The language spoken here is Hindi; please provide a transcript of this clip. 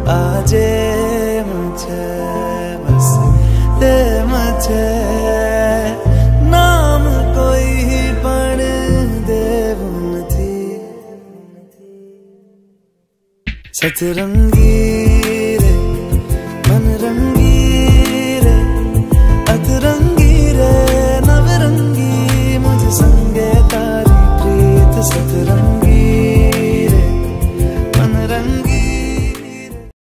आजे मुझे बस दे मुझे नाम कोई पण देवुन थी सतरंगी रे मन रंगी